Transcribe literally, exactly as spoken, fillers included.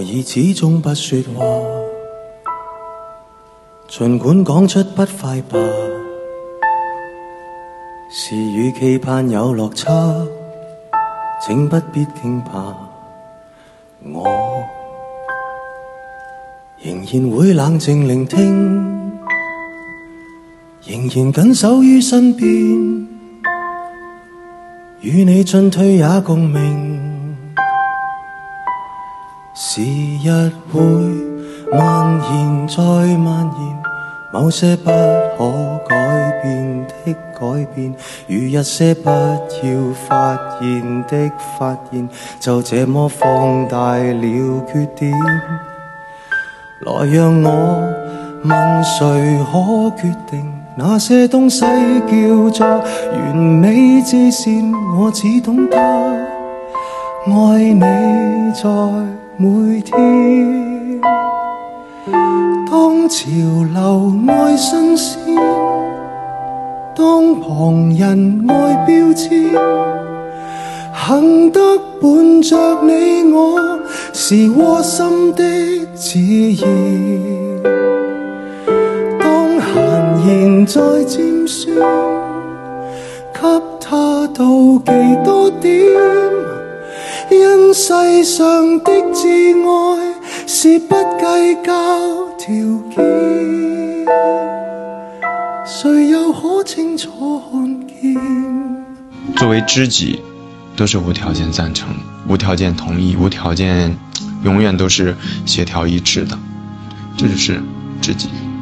以始終不說話，儘管講出不快吧，是與期盼有落差，請不必驚怕，我仍然會冷靜聆聽，仍然緊守於身邊，與你進退也共鳴。時日會蔓延再蔓延，某些不可改變的改變，與一些不要發現的發現，就這麼放大了缺點。來讓我問誰可決定那些東西叫做完美至善，我只懂得愛你在每天。當潮流愛新鮮，當旁人愛標籤，幸得伴着你我是窩心的自然。當閒言再尖酸，給他妒忌多點，因世上的摯愛是不計較條件，誰又可清楚看見？ 作為知己，都是無條件贊成、無條件同意、無條件，永遠都是協調一致的，這就是知己。